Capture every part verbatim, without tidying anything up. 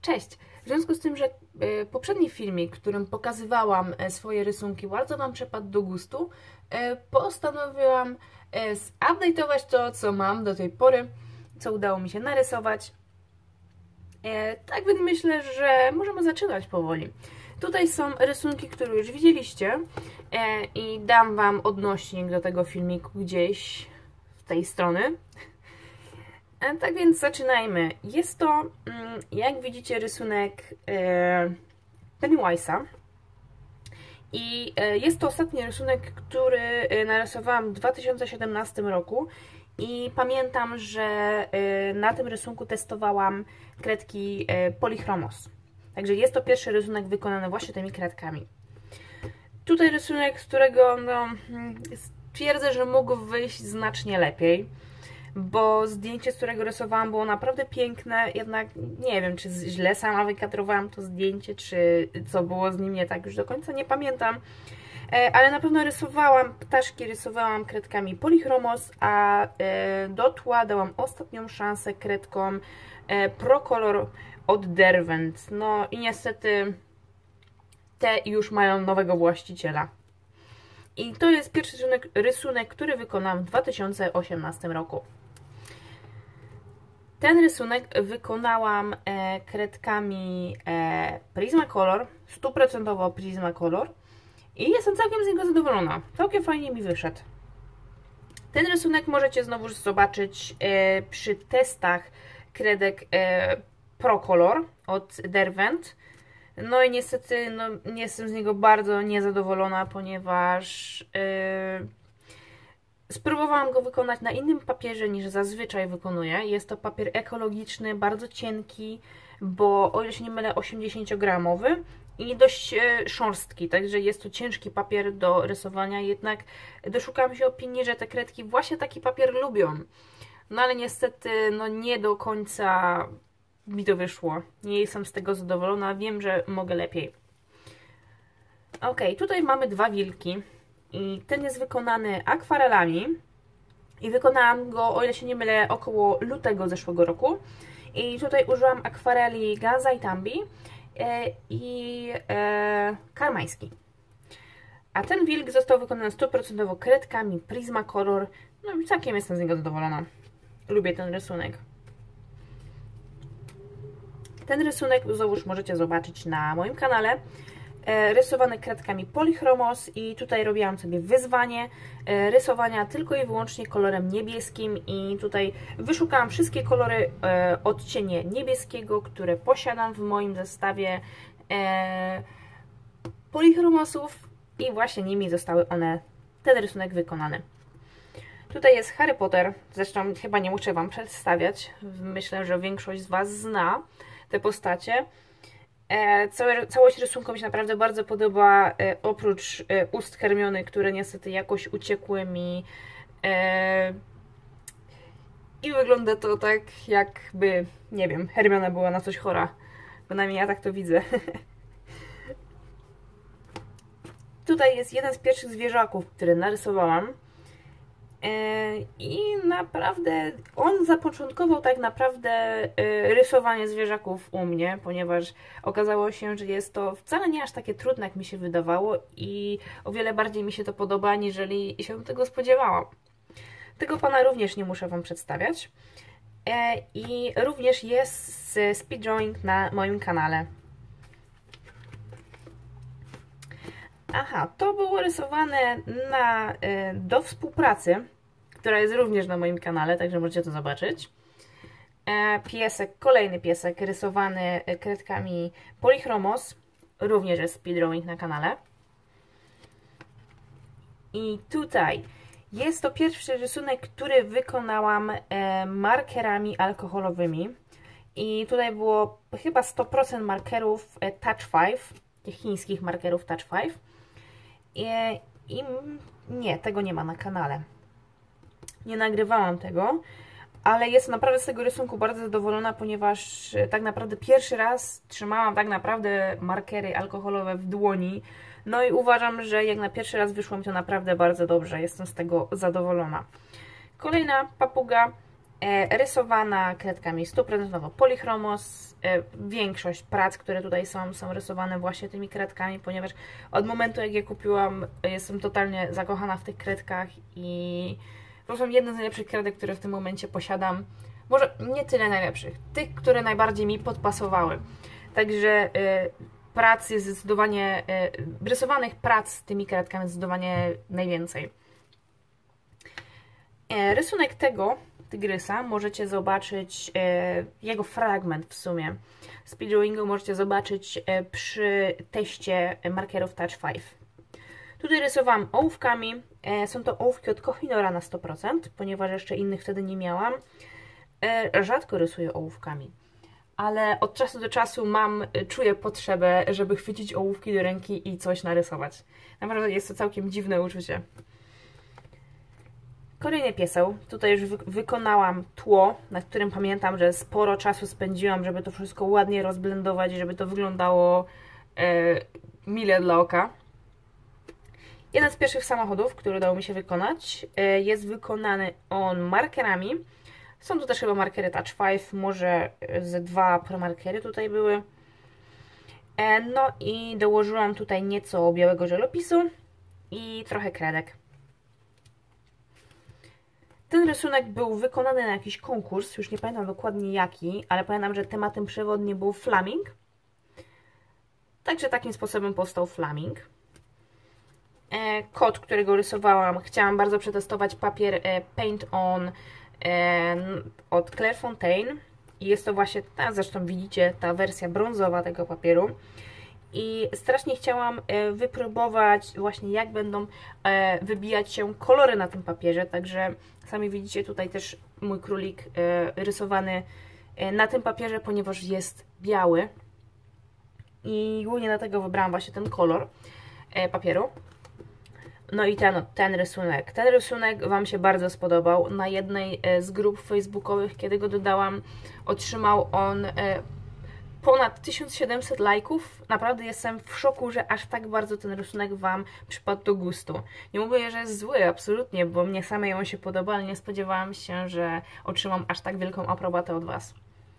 Cześć! W związku z tym, że poprzedni filmik, w którym pokazywałam swoje rysunki, bardzo Wam przypadł do gustu, postanowiłam zupdate'ować to, co mam do tej pory, co udało mi się narysować. Tak więc myślę, że możemy zaczynać powoli. Tutaj są rysunki, które już widzieliście i dam Wam odnośnik do tego filmiku gdzieś z tej strony. Tak więc zaczynajmy. Jest to, jak widzicie, rysunek Pennywise'a. I jest to ostatni rysunek, który narysowałam w dwa tysiące siedemnastym roku. I pamiętam, że na tym rysunku testowałam kredki Polychromos. Także jest to pierwszy rysunek wykonany właśnie tymi kredkami. Tutaj rysunek, z którego no, twierdzę, że mógł wyjść znacznie lepiej. Bo zdjęcie, z którego rysowałam, było naprawdę piękne, jednak nie wiem, czy źle sama wykadrowałam to zdjęcie, czy co było z nim nie tak, już do końca nie pamiętam. Ale na pewno rysowałam ptaszki, rysowałam kredkami Polychromos, a do tła dałam ostatnią szansę kredkom Procolor od Derwent. No i niestety te już mają nowego właściciela. I to jest pierwszy rysunek, rysunek który wykonałam w dwa tysiące osiemnastym roku. Ten rysunek wykonałam e, kredkami e, Prismacolor, stuprocentowo Prismacolor i jestem całkiem z niego zadowolona. Całkiem fajnie mi wyszedł. Ten rysunek możecie znowu zobaczyć e, przy testach kredek e, Procolor od Derwent. No i niestety no, jestem z niego bardzo niezadowolona, ponieważ yy, spróbowałam go wykonać na innym papierze niż zazwyczaj wykonuję. Jest to papier ekologiczny, bardzo cienki, bo o ile się nie mylę osiemdziesięciogramowy i dość yy, szorstki, także jest to ciężki papier do rysowania, jednak doszukałam się opinii, że te kredki właśnie taki papier lubią. No ale niestety no, nie do końca mi to wyszło. Nie jestem z tego zadowolona, wiem, że mogę lepiej. Ok, tutaj mamy dwa wilki i ten jest wykonany akwarelami i wykonałam go, o ile się nie mylę, około lutego zeszłego roku i tutaj użyłam akwareli Ganza i Tambi e, i e, Karmański. A ten wilk został wykonany stuprocentowo kredkami Prismacolor, no i całkiem jestem z niego zadowolona. Lubię ten rysunek. Ten rysunek znowuż możecie zobaczyć na moim kanale, e, rysowany kredkami Polychromos i tutaj robiłam sobie wyzwanie e, rysowania tylko i wyłącznie kolorem niebieskim i tutaj wyszukałam wszystkie kolory e, odcienie niebieskiego, które posiadam w moim zestawie e, Polychromosów i właśnie nimi zostały one, ten rysunek wykonany. Tutaj jest Harry Potter, zresztą chyba nie muszę Wam przedstawiać, myślę, że większość z Was zna te postacie. E, całe, całość rysunku mi się naprawdę bardzo podoba, e, oprócz e, ust Hermiony, które niestety jakoś uciekły mi e, i wygląda to tak, jakby, nie wiem, Hermiona była na coś chora. Bynajmniej ja tak to widzę. Tutaj jest jeden z pierwszych zwierzaków, który narysowałam. I naprawdę on zapoczątkował tak naprawdę rysowanie zwierzaków u mnie, ponieważ okazało się, że jest to wcale nie aż takie trudne, jak mi się wydawało i o wiele bardziej mi się to podoba, aniżeli się tego spodziewałam. Tego pana również nie muszę Wam przedstawiać. I również jest speed drawing na moim kanale. Aha, to było rysowane na, do współpracy, która jest również na moim kanale, także możecie to zobaczyć. Piesek, kolejny piesek rysowany kredkami Polychromos, również jest speed drawing na kanale. I tutaj jest to pierwszy rysunek, który wykonałam markerami alkoholowymi. I tutaj było chyba sto procent markerów Touch pięć, tych chińskich markerów Touch pięć. I, I nie, tego nie ma na kanale. Nie nagrywałam tego, ale jestem naprawdę z tego rysunku bardzo zadowolona, ponieważ tak naprawdę pierwszy raz trzymałam tak naprawdę markery alkoholowe w dłoni. No i uważam, że jak na pierwszy raz wyszło mi to naprawdę bardzo dobrze. Jestem z tego zadowolona. Kolejna papuga e, rysowana kredkami sto procent Polychromos większość prac, które tutaj są, są rysowane właśnie tymi kredkami, ponieważ od momentu, jak je kupiłam, jestem totalnie zakochana w tych kredkach i to są jedne z najlepszych kredek, które w tym momencie posiadam. Może nie tyle najlepszych, tych, które najbardziej mi podpasowały. Także prac jest zdecydowanie, rysowanych prac z tymi kredkami zdecydowanie najwięcej. Rysunek tego tygrysa możecie zobaczyć, jego fragment w sumie speedrawingu możecie zobaczyć przy teście markerów Touch pięć. Tutaj rysowałam ołówkami, są to ołówki od Kohinoora na sto procent, ponieważ jeszcze innych wtedy nie miałam. Rzadko rysuję ołówkami, ale od czasu do czasu mam, czuję potrzebę, żeby chwycić ołówki do ręki i coś narysować. Naprawdę jest to całkiem dziwne uczucie. Kolejny pieseł. Tutaj już wy wykonałam tło, nad którym pamiętam, że sporo czasu spędziłam, żeby to wszystko ładnie rozblendować, żeby to wyglądało e, mile dla oka. Jeden z pierwszych samochodów, który udało mi się wykonać, e, jest wykonany on markerami. Są tu też chyba markery Touch pięć, może ze dwa promarkery tutaj były. E, no i dołożyłam tutaj nieco białego żelopisu i trochę kredek. Ten rysunek był wykonany na jakiś konkurs, już nie pamiętam dokładnie jaki, ale pamiętam, że tematem przewodnim był flaming. Także takim sposobem powstał flaming. E, kod, którego rysowałam, chciałam bardzo przetestować papier e, Paint On e, od Clairefontaine. I jest to właśnie, ta, zresztą widzicie, ta wersja brązowa tego papieru. I strasznie chciałam wypróbować właśnie, jak będą wybijać się kolory na tym papierze, także sami widzicie tutaj też mój królik rysowany na tym papierze, ponieważ jest biały i głównie dlatego wybrałam właśnie ten kolor papieru. No i ten, ten rysunek. Ten rysunek Wam się bardzo spodobał. Na jednej z grup facebookowych, kiedy go dodałam, otrzymał on ponad tysiąc siedemset lajków. Naprawdę jestem w szoku, że aż tak bardzo ten rysunek Wam przypadł do gustu. Nie mówię, że jest zły, absolutnie, bo mnie samej on się podoba, ale nie spodziewałam się, że otrzymam aż tak wielką aprobatę od Was.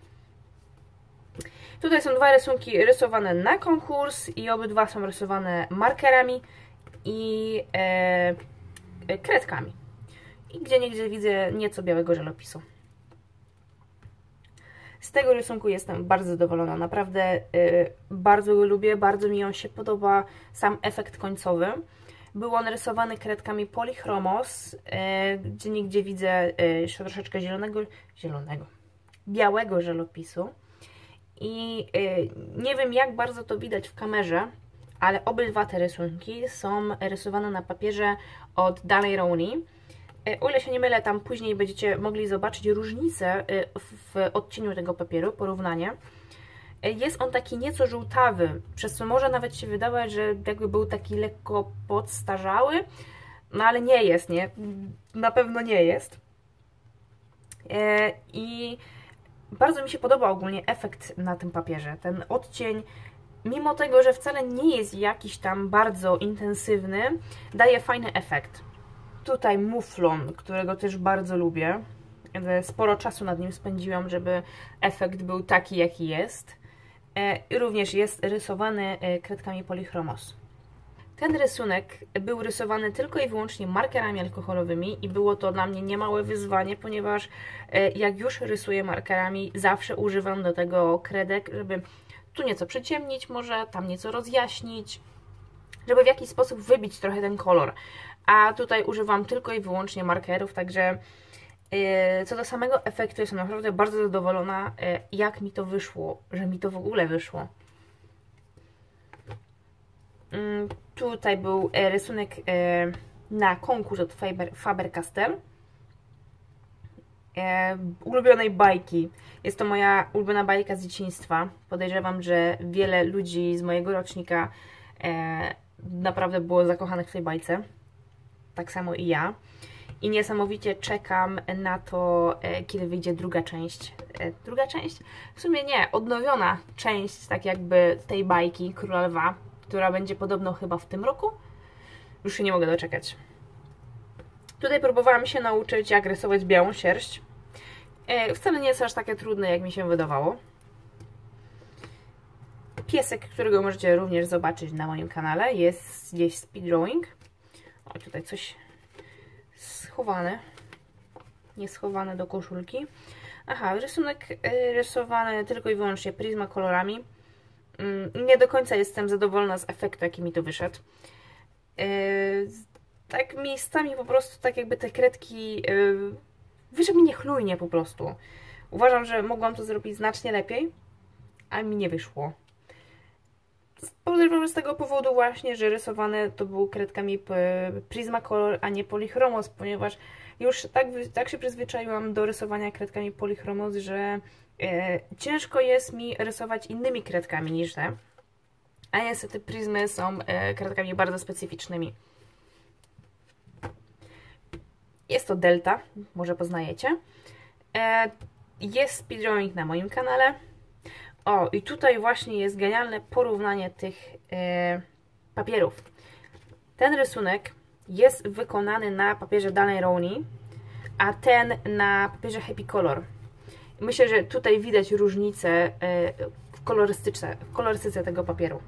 Tutaj są dwa rysunki rysowane na konkurs i obydwa są rysowane markerami i e, kredkami. I gdzieniegdzie widzę nieco białego żelopisu. Z tego rysunku jestem bardzo zadowolona, naprawdę y, bardzo go lubię, bardzo mi on się podoba, sam efekt końcowy. Był on rysowany kredkami Polychromos, y, gdzie nigdzie widzę y, jeszcze troszeczkę zielonego, zielonego, białego żelopisu. I y, nie wiem, jak bardzo to widać w kamerze, ale obydwa te rysunki są rysowane na papierze od Daler-Rowney. O ile się nie mylę, tam później będziecie mogli zobaczyć różnicę w odcieniu tego papieru, porównanie. Jest on taki nieco żółtawy, przez co może nawet się wydawać, że jakby był taki lekko podstarzały, no ale nie jest, nie? Na pewno nie jest. I bardzo mi się podoba ogólnie efekt na tym papierze. Ten odcień, mimo tego, że wcale nie jest jakiś tam bardzo intensywny, daje fajny efekt. Tutaj muflon, którego też bardzo lubię. Sporo czasu nad nim spędziłam, żeby efekt był taki, jaki jest. I również jest rysowany kredkami Polychromos. Ten rysunek był rysowany tylko i wyłącznie markerami alkoholowymi i było to dla mnie niemałe wyzwanie, ponieważ jak już rysuję markerami, zawsze używam do tego kredek, żeby tu nieco przyciemnić może, tam nieco rozjaśnić, żeby w jakiś sposób wybić trochę ten kolor. A tutaj używam tylko i wyłącznie markerów, także yy, co do samego efektu jestem naprawdę bardzo zadowolona, yy, jak mi to wyszło, że mi to w ogóle wyszło. Yy, tutaj był yy, rysunek yy, na konkurs od Faber, Faber-Castell. Yy, ulubionej bajki. Jest to moja ulubiona bajka z dzieciństwa. Podejrzewam, że wiele ludzi z mojego rocznika yy, naprawdę było zakochanych w tej bajce. Tak samo i ja. I niesamowicie czekam na to, kiedy wyjdzie druga część. Druga część? W sumie nie, odnowiona część tak jakby tej bajki Króla Lwa, która będzie podobno chyba w tym roku. Już się nie mogę doczekać. Tutaj próbowałam się nauczyć, jak rysować białą sierść. Wcale nie jest aż takie trudne, jak mi się wydawało. piesek, którego możecie również zobaczyć na moim kanale. Jest gdzieś speed drawing. O, tutaj coś schowane. Nie schowane do koszulki. Aha, rysunek rysowany tylko i wyłącznie Prismacolorami. Nie do końca jestem zadowolona z efektu, jaki mi to wyszedł. Tak miejscami po prostu, tak jakby te kredki wyszły mi niechlujnie po prostu. Uważam, że mogłam to zrobić znacznie lepiej, a mi nie wyszło. Podejrzewam z tego powodu właśnie, że rysowane to było kredkami Prismacolor, a nie Polychromos, ponieważ już tak, tak się przyzwyczaiłam do rysowania kredkami Polychromos, że e, ciężko jest mi rysować innymi kredkami niż te. A niestety Prismy są e, kredkami bardzo specyficznymi. Jest to Delta, może poznajecie. E, jest speedrunning na moim kanale. O, i tutaj właśnie jest genialne porównanie tych e, papierów. Ten rysunek jest wykonany na papierze Daler-Rowney, a ten na papierze Happy Color. Myślę, że tutaj widać różnicę e, w kolorystyce, w kolorystyce tego papieru.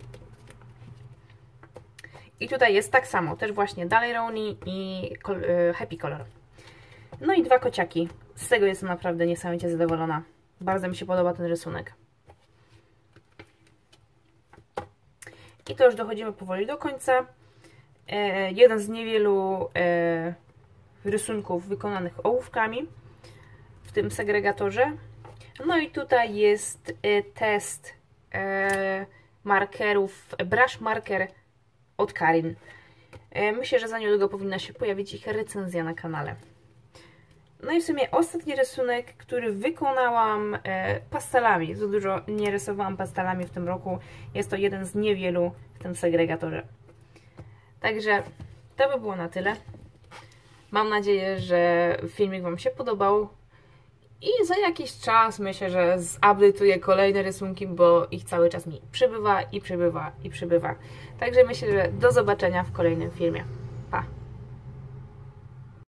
I tutaj jest tak samo, też właśnie Daler-Rowney i e, Happy Color. No i dwa kociaki. Z tego jestem naprawdę niesamowicie zadowolona. Bardzo mi się podoba ten rysunek. I to już dochodzimy powoli do końca. E, jeden z niewielu e, rysunków wykonanych ołówkami w tym segregatorze. No i tutaj jest e, test e, markerów, brush marker od Karin. E, myślę, że za niedługo powinna się pojawić ich recenzja na kanale. No i w sumie ostatni rysunek, który wykonałam e, pastelami. Za dużo nie rysowałam pastelami w tym roku. Jest to jeden z niewielu w tym segregatorze. Także to by było na tyle. Mam nadzieję, że filmik Wam się podobał. I za jakiś czas myślę, że zupdate'uję kolejne rysunki, bo ich cały czas mi przybywa i przybywa i przybywa. Także myślę, że do zobaczenia w kolejnym filmie.